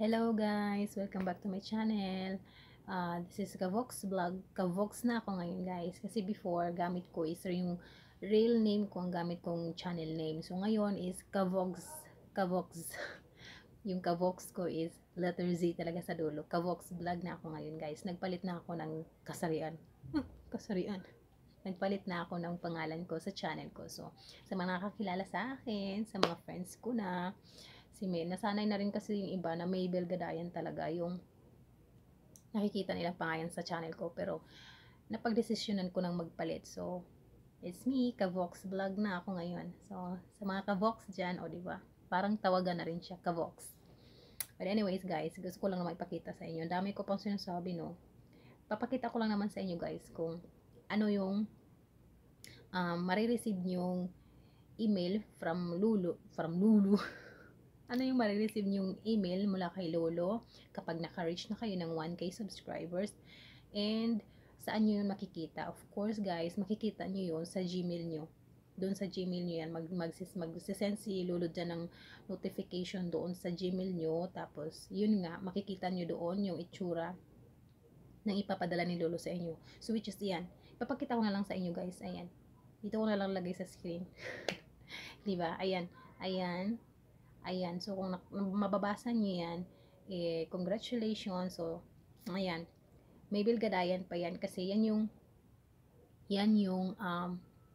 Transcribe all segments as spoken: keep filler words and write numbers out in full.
Hello guys! Welcome back to my channel. Uh, this is Kavox Vlog. Kavox na ako ngayon guys. Kasi before, gamit ko is yung real name ko ang gamit kong channel name. So ngayon is Kavox. Kavox. Yung Kavox ko is letter Z talaga sa dulo. Kavox Vlog na ako ngayon guys. Nagpalit na ako ng kasarian. Huh, kasarian. Nagpalit na ako ng pangalan ko sa channel ko. So, sa mga nakakilala sa akin, sa mga friends ko na, si May, nasanay na rin kasi yung iba na Maybel Gadayan talaga yung nakikita nilang pangalan sa channel ko. Pero, napagdesisyonan ko nang magpalit. So, it's me, Kavox Vlog na ako ngayon. So, sa mga Kavox dyan, o diba, parang tawagan na rin siya, Kavox. But anyways guys, gusto ko lang naman ipakita sa inyo. Dami ko pang sinasabi, no? Papakita ko lang naman sa inyo guys kung ano yung um, marireceive nyong email from Lulu, from Lulu. Ano yung marireceive nyong email mula kay Lolo kapag naka-reach na kayo ng one K subscribers, and saan nyo yun makikita? Of course guys, makikita nyo yun sa Gmail nyo. Doon sa Gmail nyo yan, mag, mag, mag-send si Lolo dyan ng notification doon sa Gmail nyo. Tapos, yun nga, makikita nyo doon yung itsura ng ipapadala ni Lolo sa inyo. So, which is yan. Papakita ko na lang sa inyo guys. Ayan. Dito ko na lang lagay sa screen. Diba? Ayan. Ayan. Ayan. So, kung mababasa nyo yan, eh, congratulations. So, ayan. Maybel Gadayan pa yan. Kasi yan yung yan yung um,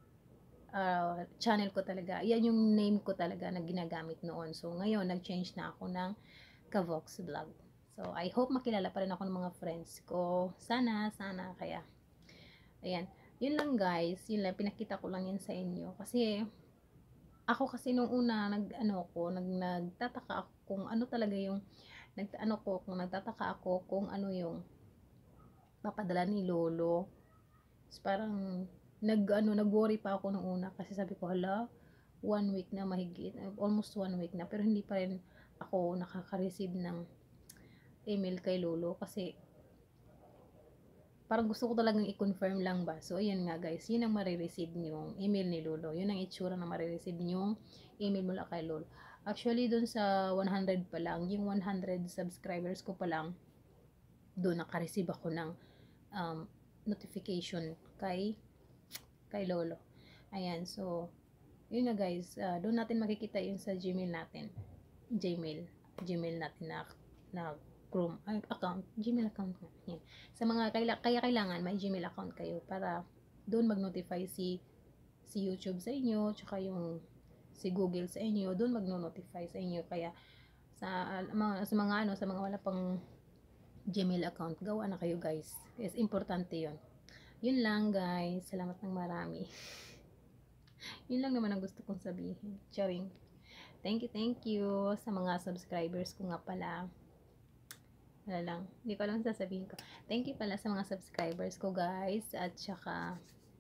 uh, channel ko talaga. Yan yung name ko talaga na ginagamit noon. So, ngayon, nag-change na ako ng Kavox Vlog. So, I hope makilala pa rin ako ng mga friends ko. Sana, sana. Kaya, ayan. Yun lang guys. Yun lang. Pinakita ko lang yan sa inyo. Kasi, ako kasi nung una, nag, ano ko, nag, nagtataka ako kung ano talaga yung, nag, ano ko, kung nagtataka ako kung ano yung papadala ni Lolo. So, parang, nag, ano, nag-worry pa ako nung una. Kasi sabi ko, hala, one week na mahigit. Almost one week na. Pero hindi pa rin ako nakaka-receive ng email kay Lolo. Kasi, parang gusto ko talagang i-confirm lang ba. So, ayan nga guys. Yun ang marireceive yung email ni Lolo. Yun ang itsura na marireceive yung email mula kay Lolo. Actually, dun sa one hundred pa lang, yung one hundred subscribers ko pa lang, doon naka-receive ako ng um, notification kay kay Lolo. Ayan. So, yun nga guys. Uh, doon natin makikita yun sa Gmail natin. Gmail. Gmail natin na, na Chrome ay, account, Gmail account nga. Yan. Sa mga kaila, kaya kailangan may Gmail account kayo para doon mag-notify si si YouTube sa inyo, tsaka yung si Google sa inyo, doon magno-notify sa inyo. Kaya sa uh, mga sa mga ano, sa mga wala pang Gmail account, gawa na kayo guys. Is importante 'yon. Yun lang guys. Salamat ng marami. Yun lang naman ang gusto kong sabihin. Charing. Thank you, thank you sa mga subscribers ko nga pala. Wala lang. Hindi ko lang sasabihin ko. Thank you pala sa mga subscribers ko guys. At saka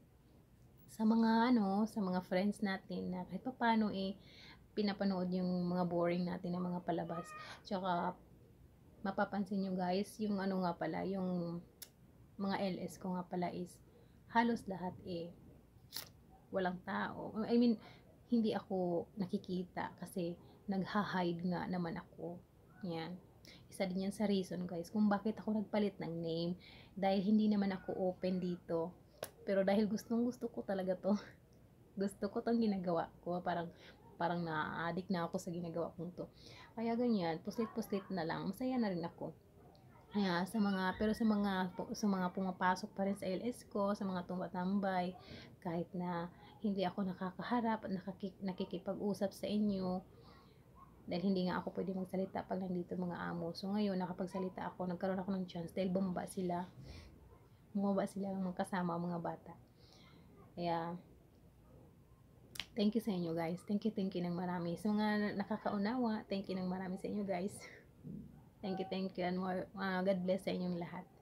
sa mga ano, sa mga friends natin na kahit pa paano eh pinapanood yung mga boring natin na mga palabas. Tsaka mapapansin nyo guys, yung ano nga pala, yung mga L S ko nga pala is halos lahat eh walang tao. I mean, hindi ako nakikita kasi nagha-hide nga naman ako. Yan. Isa din yan sa reason guys kung bakit ako nagpalit ng name, dahil hindi naman ako open dito, pero dahil gustong gusto ko talaga to. Gusto ko tong ginagawa ko, parang parang na-addict na ako sa ginagawa kong to, kaya ganyan, puslit-puslit na lang, masaya na rin ako. Kaya sa mga, pero sa mga sa mga pumapasok pa rin sa L S ko, sa mga tumatambay, kahit na hindi ako nakakaharap at nakiki, nakikipag-usap sa inyo, dahil hindi nga ako pwede magsalita pag nandito mga amo. So ngayon nakapagsalita ako, nagkaroon ako ng chance dahil bumaba sila. Bumaba sila ng kasama mga bata. Kaya thank you sa inyo guys. Thank you, thank you ng marami. Sa mga nakakaunawa, thank you ng marami sa inyo guys. Thank you, thank you and more. Uh, God bless sa inyong lahat.